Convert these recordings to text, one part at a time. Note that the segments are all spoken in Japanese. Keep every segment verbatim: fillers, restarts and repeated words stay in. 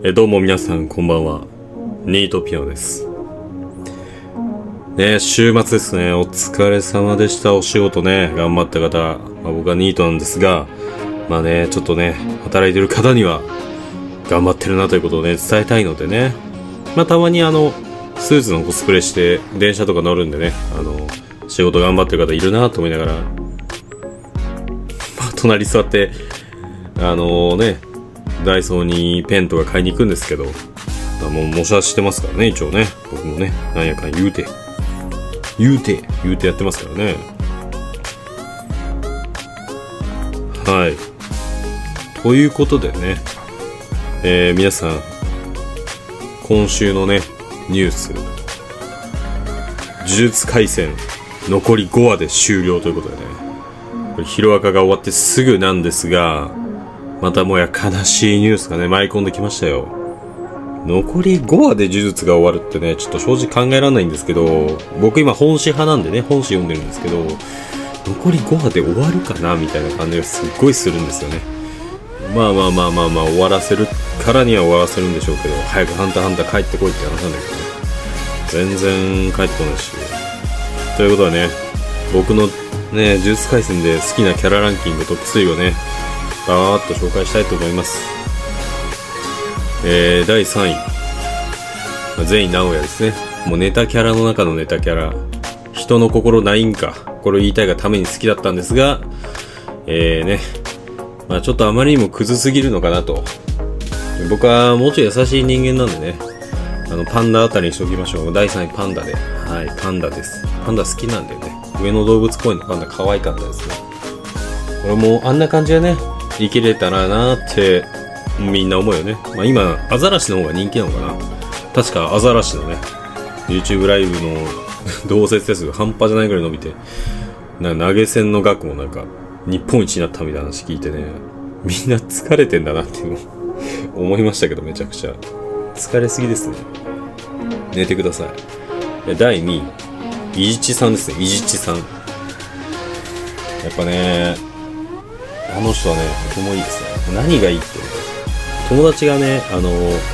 えどうも皆さんこんばんは。ニートピアノです。ね、週末ですね。お疲れ様でした。お仕事ね、頑張った方。まあ、僕はニートなんですが、まあね、ちょっとね、働いてる方には、頑張ってるなということをね、伝えたいのでね。まあ、たまにあの、スーツのコスプレして、電車とか乗るんでね、あの、仕事頑張ってる方いるなと思いながら、まあ、隣座って、あのね、ダイソーにペンとか買いに行くんですけど、まあ、もう模写してますからね、一応ね。僕もね、なんやかん言うて、言うて、言うてやってますからね。はい。ということでね、えー、皆さん、今週のね、ニュース、呪術廻戦、残りごわで終了ということでね、これ、ヒロアカが終わってすぐなんですが、またもや悲しいニュースがね、舞い込んできましたよ。残りごわで呪術が終わるってね、ちょっと正直考えられないんですけど、僕今本誌派なんでね、本誌読んでるんですけど、残りごわで終わるかなみたいな感じがすっごいするんですよね。まあまあまあまあまあ、終わらせるからには終わらせるんでしょうけど、早くハンターハンター帰ってこいって話なんだけどね。全然帰ってこないし。ということはね、僕のね、呪術廻戦で好きなキャラランキングトップスリーをね、バーっと紹介したいと思います。えー、だいさんい、全員直哉ですね。もうネタキャラの中のネタキャラ。人の心ないんか。これを言いたいがために好きだったんですが、えーね、まあちょっとあまりにもクズすぎるのかなと。僕はもうちょい優しい人間なんでね、あの、パンダあたりにしておきましょう。だいさんいパンダで。はい、パンダです。パンダ好きなんでね、上野動物公園のパンダ可愛かったですね。俺もあんな感じでね、生きれたらなーってみんな思うよね。まあ今アザラシの方が人気なのかな。確かアザラシのね YouTube ライブの同説数が半端じゃないぐらい伸びて、なんか投げ銭の額もなんか日本一になったみたいな話聞いてね、みんな疲れてんだなっていうの思いましたけど、めちゃくちゃ疲れすぎですね。寝てください。だいにい、伊地知さんですね。伊地知さん、やっぱね、あの人はね、とてもいいですね。何がいいって、友達がね、あの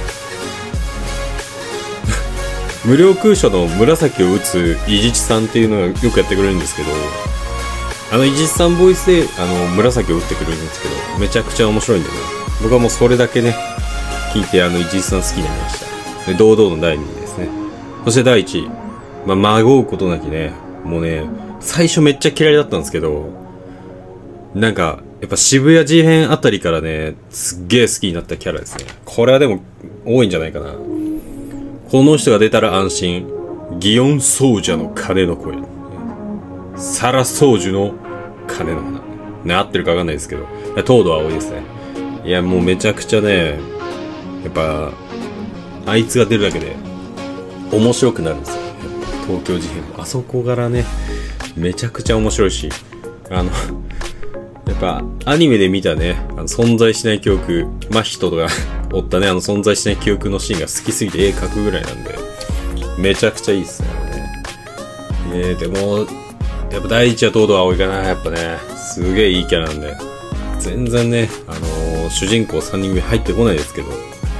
無料空所の紫を打つ伊地知さんっていうのがよくやってくれるんですけど、あの伊地知さんボイスであの紫を打ってくれるんですけど、めちゃくちゃ面白いんでね、僕はもうそれだけね聞いて、あの伊地知さん好きになりました。で、堂々のだいにいですね。そしてだいいちい、まあ、まごうことなきね、もうね、最初めっちゃ嫌いだったんですけど、なんかやっぱ渋谷事変あたりからね、すっげえ好きになったキャラですね。これはでも多いんじゃないかな。この人が出たら安心。祇園宗者の鐘の声。サラ宗樹の鐘の花。ね、合ってるかわかんないですけど。東堂葵ですね。いや、もうめちゃくちゃね、やっぱ、あいつが出るだけで面白くなるんですよ。東京事変も。あそこからね、めちゃくちゃ面白いし、あの、やっぱアニメで見たね、あの存在しない記憶、真人とかおったね、あの存在しない記憶のシーンが好きすぎて絵描くぐらいなんで、めちゃくちゃいいっすね。えー、でもやっぱ第一は東堂葵かな。やっぱね、すげえいいキャラなんで、全然ね、あのー、主人公さんにん組入ってこないですけど、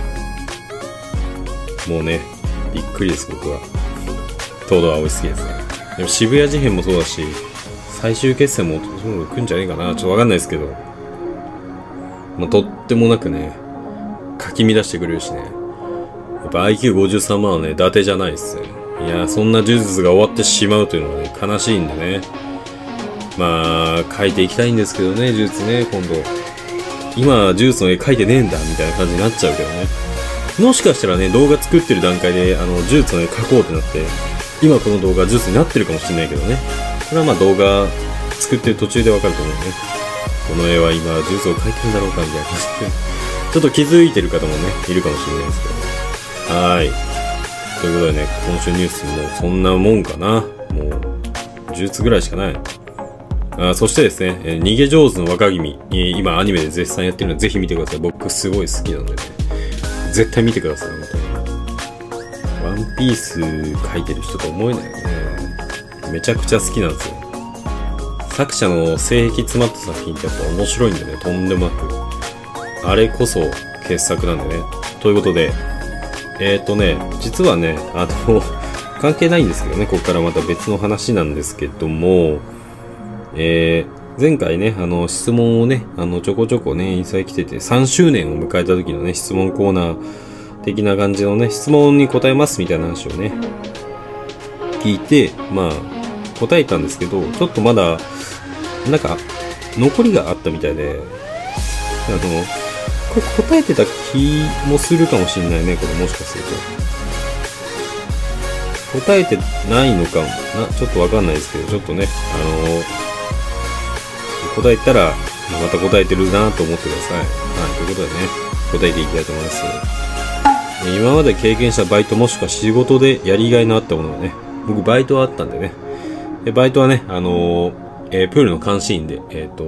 もうね、びっくりです。僕は東堂葵好きですね。でも渋谷事変もそうだし、最終決戦も来るんじゃねえかな。ちょっとわかんないですけど、まあ、とってもなくね、かき乱してくれるしね。やっぱ アイキューごじゅうさん 万はね、伊達じゃないっすね。いや、そんな呪術が終わってしまうというのはね、悲しいんでね。まあ、描いていきたいんですけどね、呪術ね、今度。今、呪術の絵描いてねえんだ、みたいな感じになっちゃうけどね。もしかしたらね、動画作ってる段階で、あの、呪術の絵描こうってなって、今この動画呪術になってるかもしれないけどね。これはまあ動画作ってる途中でわかると思うね。この絵は今呪術を描いてるんだろうかみたいな感じでちょっと気づいてる方もねいるかもしれないですけど、はーい、ということでね、今週ニュースもそんなもんかな。もう呪術ぐらいしかない。あ、そしてですね、えー、逃げ上手の若君、えー、今アニメで絶賛やってるのでぜひ見てください。僕すごい好きなのでね、絶対見てください。本当にワンピース描いてる人と思えないよね。めちゃくちゃ好きなんですよ。作者の性癖詰まった作品ってやっぱ面白いんでね、とんでもなく。あれこそ傑作なんでね。ということで、えっとね、実はね、あの、関係ないんですけどね、ここからまた別の話なんですけども、えー、前回ね、あの、質問をね、あの、ちょこちょこね、インスタに来てて、さんしゅうねんを迎えた時のね、質問コーナー的な感じのね、質問に答えますみたいな話をね、聞いて、まあ、答えたんですけど、ちょっとまだ、なんか、残りがあったみたいで、あの、これ答えてた気もするかもしれないね、これもしかすると。答えてないのかもな、ちょっとわかんないですけど、ちょっとね、あのー、答えたら、また答えてるなと思ってください。はい、ということでね、答えていきたいと思います。今まで経験したバイトもしくは仕事でやりがいのあったものがね、僕バイトはあったんでね、でバイトはね、あのーえー、プールの監視員で、えっと、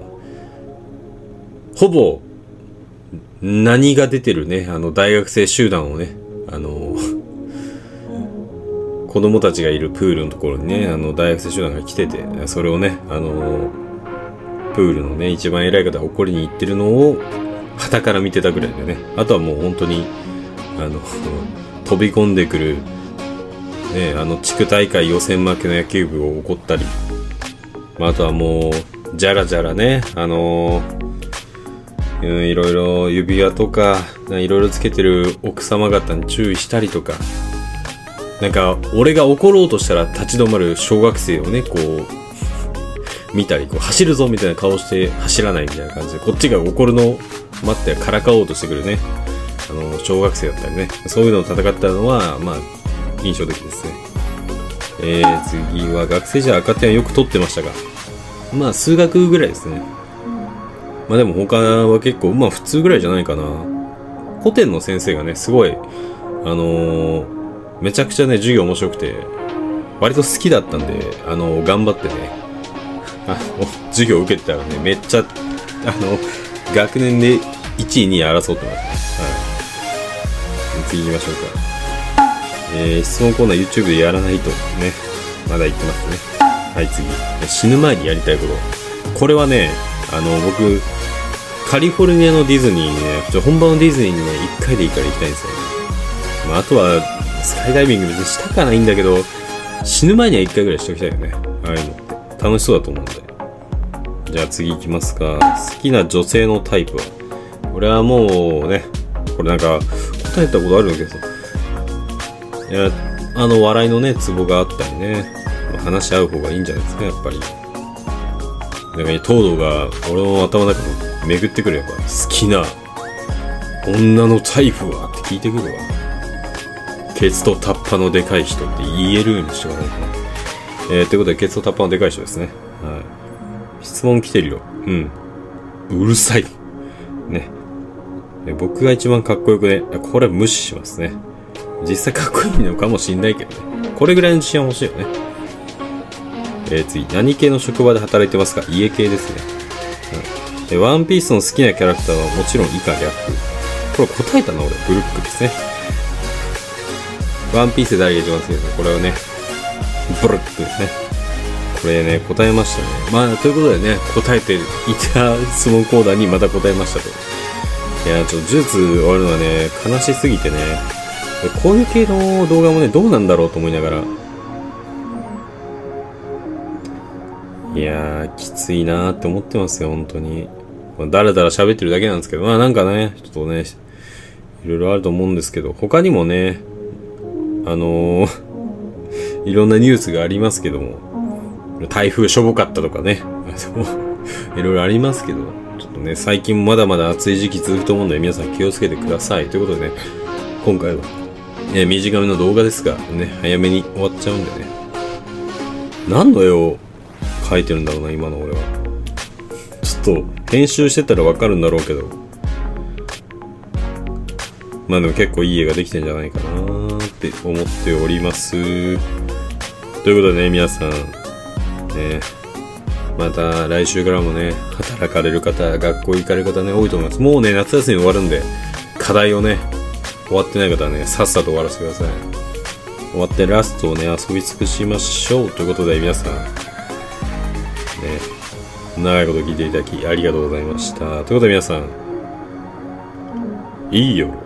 ほぼ、何が出てるね、あの、大学生集団をね、あのー、子供たちがいるプールのところにね、あの、大学生集団が来てて、それをね、あのー、プールのね、一番偉い方が怒りに行ってるのを、傍から見てたぐらいでね、あとはもう本当に、あの、飛び込んでくる、ね、あの、地区大会予選負けの野球部を怒ったり、まあ、あとはもう、じゃらじゃらね、あのー、うん、いろいろ指輪とか、いろいろつけてる奥様方に注意したりとか、なんか、俺が怒ろうとしたら立ち止まる小学生をね、こう、見たり、こう、走るぞみたいな顔して走らないみたいな感じで、こっちが怒るのを待ってからかおうとしてくるね、あの、小学生だったりね、そういうのを戦ったのは、まあ、印象的ですね。えー、次は学生時代赤点はよく取ってましたが、まあ、数学ぐらいですね。まあでも他は結構、まあ普通ぐらいじゃないかな。古典の先生がね、すごい、あのー、めちゃくちゃね、授業面白くて、割と好きだったんで、あのー、頑張ってね、あの、授業受けてたらね、めっちゃ、あの、学年でいちい、にい争ってますね。はい。次行きましょうか。えー、質問コーナー YouTube でやらないとね、まだ言ってますね。はい、次。死ぬ前にやりたいこと。これはね、あの、僕、カリフォルニアのディズニーにね、ちょ本場のディズニーにね、いっかいでいいから行きたいんですよね。まあ、あとは、スカイダイビング別にしたかないんだけど、死ぬ前にはいっかいぐらいしておきたいよね。ああいうのって。楽しそうだと思うんで。じゃあ次行きますか。好きな女性のタイプは。これはもうね、これなんか、答えたことあるんだけど、いや、あの、笑いのね、ツボがあったりね、まあ、話し合う方がいいんじゃないですか、やっぱり。なんか、東堂が俺の頭の中に巡ってくるやっぱ、好きな女のタイプはって聞いてくるわ。ケツとタッパのでかい人って言えるようにしてもらえないかな。えー、ということで、ケツとタッパのでかい人ですね。はい。質問来てるよ。うん。うるさい。ね。僕が一番かっこよくね、これ無視しますね。実際かっこいいのかもしんないけどね。これぐらいの自信は欲しいよね。えー、次。何系の職場で働いてますか？家系ですね。うん、ワンピースの好きなキャラクターはもちろん以下略。これ答えたな俺。ブルックですね。ワンピースで誰が一番好きですか？これはね、ブルックですね。これね、答えましたね。まあ、ということでね、答えていた質問コーナーにまた答えましたと。いや、ちょっと呪術終わるのはね、悲しすぎてね、こういう系の動画もね、どうなんだろうと思いながら。いやー、きついなーって思ってますよ、本当に。だらだら喋ってるだけなんですけど、まあなんかね、ちょっとね、いろいろあると思うんですけど、他にもね、あのー、いろんなニュースがありますけども、台風しょぼかったとかね、いろいろありますけど、ちょっとね、最近まだまだ暑い時期続くと思うんで、皆さん気をつけてください。ということでね、今回は、えー、短めの動画ですが、ね、早めに終わっちゃうんでね。何の絵を描いてるんだろうな、今の俺は。ちょっと、編集してたらわかるんだろうけど。まあでも結構いい絵ができてんじゃないかなーって思っております。ということでね、皆さん、ね、また来週からもね、働かれる方、学校行かれる方ね、多いと思います。もうね、夏休み終わるんで、課題をね、終わってない方はね、さっさと終わらせてください。終わってラストをね、遊び尽くしましょう。ということで、皆さん、ね、長いこと聞いていただき、ありがとうございました。ということで皆さん、 いい夜。